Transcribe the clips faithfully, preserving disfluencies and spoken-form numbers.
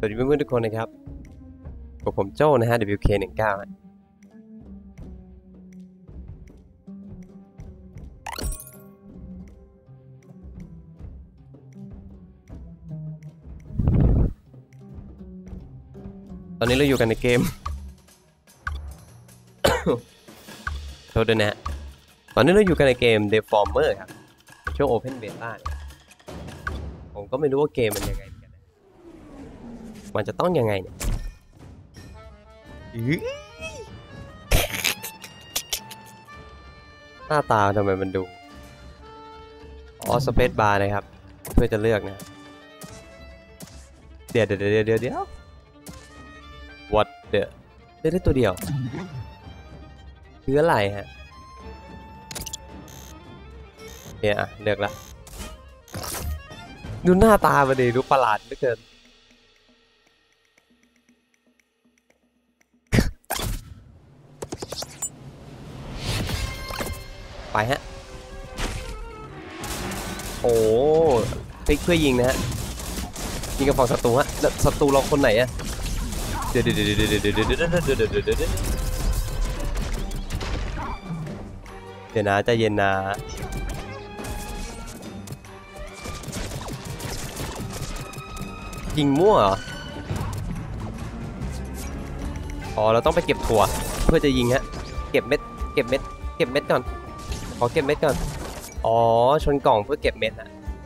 สวัสดีเพื่อนๆทุกคนนะครับกับผมโจ้นะฮะ ดับเบิลยู เค หนึ่งเก้า ตอนนี้เราอยู่กันในเกม โทษด้วยนะฮะตอนนี้เราอยู่กันในเกม Deformer ครับช่วง Open Beta ผมก็ไม่รู้ว่าเกมมันยังไงกันนะมันจะต้องยังไงเนี่ยหน้าตาทำไมมันดูอ๋อสเปซบาร์นะครับเพื่อจะเลือกนะเดี๋ยวเดี๋ยวเดี๋ยวเดี๋ยวเดี๋ยว what เดี๋ยวได้ได้ตัวเดียวคืออะไรฮะเนี่ยอ่ะเลือกละดูหน้าตามันดิดูประหลาดเหลือเกินไปฮะโอ้พลิกเพื่อยิงนะฮะยิงกับฝั่งศัตรูฮะแล้วศัตรูเราคนไหนอะเดี๋ยวเดี๋ยวเดี๋ยวเดี๋ยวเดี๋ยวเดี๋ยวเดี๋ยวเดี๋ยวเดี๋ยวเดี๋ยวเดี๋ยวนะใจเย็นนะยิงมั่วเหรออ๋อเราต้องไปเก็บถั่วเพื่อจะยิงฮะเก็บเม็ดเก็บเม็ดเก็บเม็ดก่อนขอเก็บเม็ดก่อนอ๋อชนกล่องเพื่อเก็บเม็ดอะ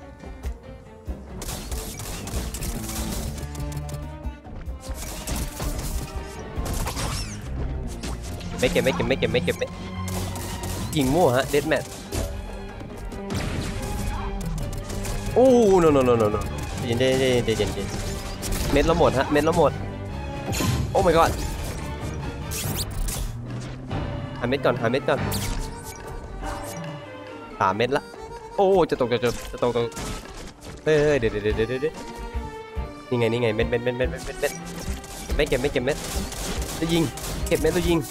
ไม่เก็บไม่เก็บไม่เก็บไม่เก็บไม่ยิงมั่วฮะเดดแมทโอ้โนโนโนโนโนเย็นเย็นเย็นเย็นเย็นเย็นเม็ดละหมดฮะเม็ดละหมดโอ้ my god หาเม็ดก่อนหาเม็ดก่อนสามเม็ดละโอ้จะตกจะจะจะตกตกเฮ้ยเดี๋ยวเดี๋ยวเดี๋ยวเดี๋ยวนี่ไงนี่ไงเม็ดเม็ดเม็ดเม็ดเม็ดเม็ดเม็ดไม่เก็บไม่เก็บเม็ดจะยิงเก็บเม็ดแล้วยิง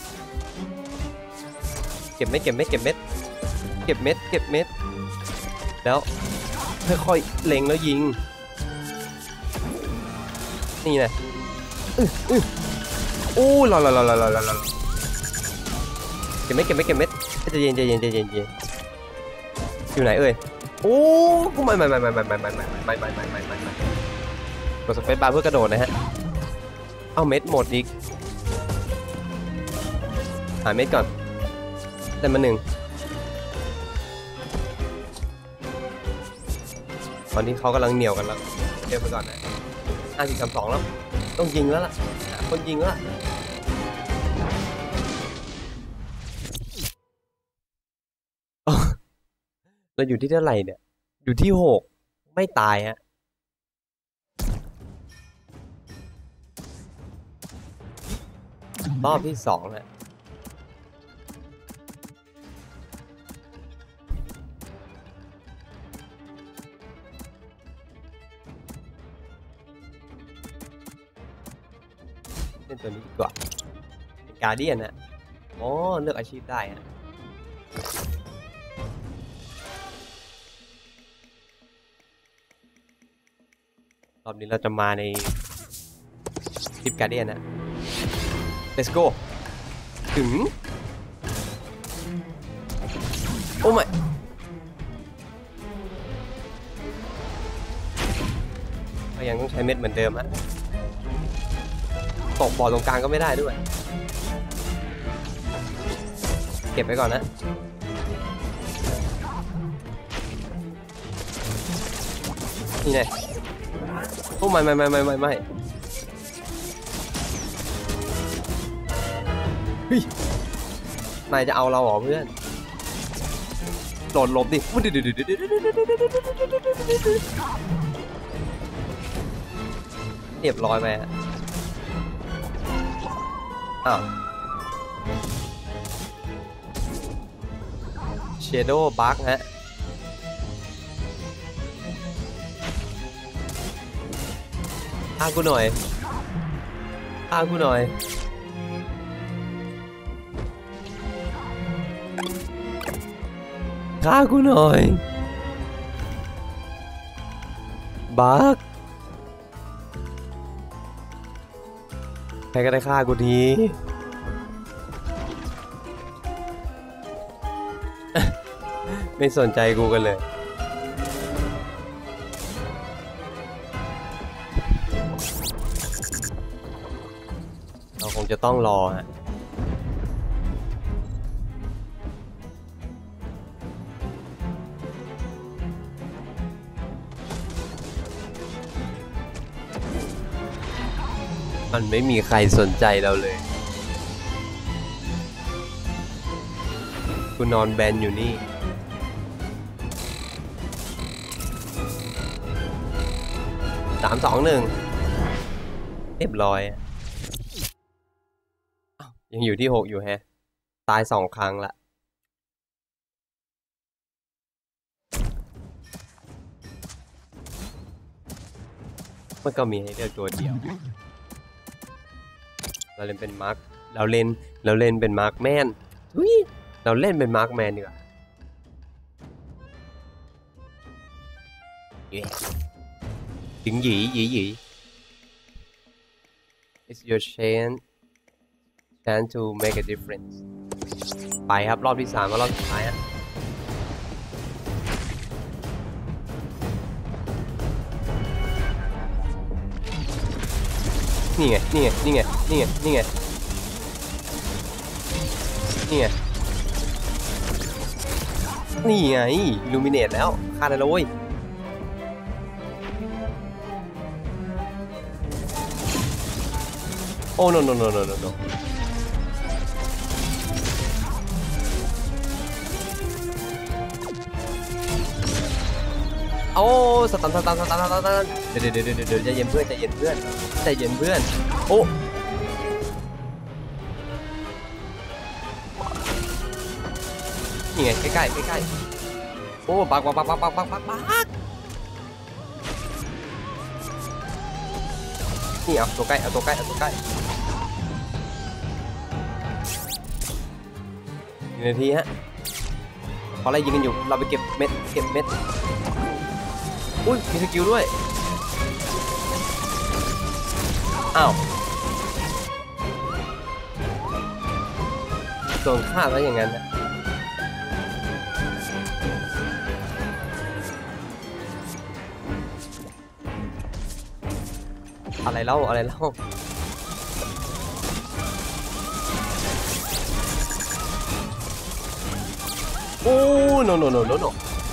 เก็บเม็ดเก็บเม็ดเก็บเม็ดเก็บเม็ดเก็บเม็ดแล้วค่อยๆเล็งแล้วยิงนี่นะอื้ออื้อโอ้หล่อหล่อหล่อหล่อหล่อหล่อเก็บเม็ดเก็บเม็ดเก็บเม็ดใจเย็นใจเย็นใจเย็นใจเย็นอยู่ไหนเอ่ยโอ้กูไม่ไม่ไม่ไม่ไม่ไม่ไม่ไม่ไม่ไม่ไม่ไม่ไม่กดสเปซบาร์เพื่อกระโดดนะฮะเอาเม็ดหมดอีกหาเม็ดก่อนได้มาหนึ่งตอนนี้เขากำลังเหนียวกันแล้วเดี๋ยวไปก่อนนะห้าสี่สามสองแล้วต้องยิงแล้วล่ะคนยิงแล้วล่ะเราอยู่ที่เท่าไหร่เนี่ยอยู่ที่หกไม่ตายฮะรอบที่สองฮะเล่นตัวนี้ดีกว่าเป็นการเดียนฮะอ๋อเลือกอาชีพได้ฮะรอบนี้เราจะมาในคลิปการเดียนนะ let's go ถึงโอ้ไม่ก็ยังต้องใช้เม็ดเหมือนเดิมฮะตกบ่อตรงกลางก็ไม่ได้ด้วยเก็บไปก่อนนะนี่ไงโอ้ไม่ไม่ไม่ไม่ไม่ไม่เฮ้ยนายจะเอาเราเหรอเพื่อนโดดหลบดิเรียบร้อยไปอ้าว Shadow Bug ฮะฆ่ากูหน่อยฆ่ากูหน่อยฆ่ากูหน่อยบักรก็ได้ฆ่ากูที ไม่สนใจกูกันเลยเราคงจะต้องรอฮะมันไม่มีใครสนใจเราเลยกูนอนแบนอยู่นี่สามสองหนึ่งเรียบร้อยยังอยู่ที่หกอยู่แฮะตายสองครั้งละมันก็มีให้เลือกตัวเดียวเราเล่นเป็นมาร์คเราเล่นเราเล่นเป็นมาร์คแมนเราเล่นเป็นมาร์คแมนดีกว่าถึงหยีหยีหยี It's your chance chance to make a difference ไปครับรอบที่สามกับรอบสุดท้ายฮะนี่ไงนี่ไงนี่ไงนี่ไงนี่ไงนี่ไงนี่ไงอิลูมิเนตแล้วฆ่าได้แล้วเว้ยโอ้ no no no no no no โอ้สตันสตันสตันสตันเดี๋ยวเดี๋ยวเดี๋ยวเดี๋ยวใจเย็นเพื่อนใจเย็นเพื่อนใจเย็นเพื่อนโอ้นี่ไงใกล้ใกล้ใกล้ใกล้โอ้ปักปักปักปักปักปักปักปักนี่เอาตัวใกล้เอาตัวใกล้เอาตัวใกล้หนึ่งนาทีฮะพอไล่ยิงกันอยู่เราไปเก็บเม็ดเก็บเม็ดอุ้ยมีสกิลด้วยอ้าวโดนฆ่าแล้วอย่างนั้นนะอะไรเล่าอะไรเล่าโอ้ no no no no no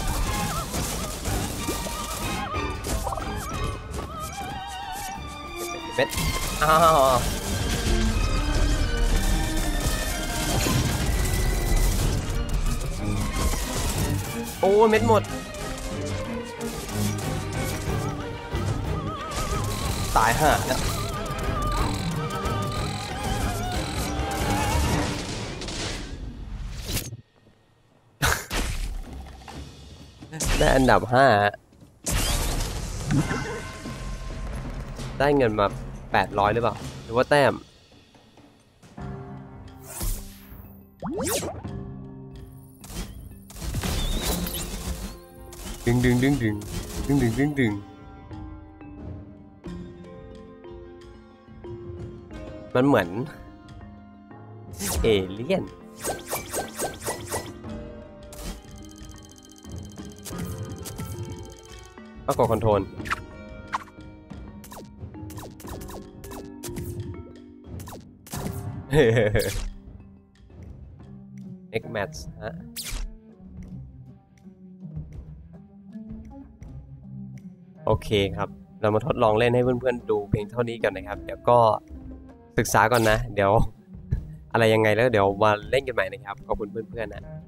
เม็ดอ้าวโอ้เม็ดหมดตายห่าแล้วได้อันดับห้าได้เงินมาแปดร้อยหรือเปล่าหรือว่าแต้มดึงดึงดึงดึงดึงดึงดึงดึงมันเหมือนเอเลี่ยนก็กดคอนโทรลX match ฮะโอเคครับเรามาทดลองเล่นให้เพื่อนๆดูเพียงเท่านี้กันนะครับเดี๋ยวก็ศึกษาก่อนนะเดี๋ยวอะไรยังไงแล้วเดี๋ยวมาเล่นกันใหม่นะครับขอบคุณเพื่อนๆนะ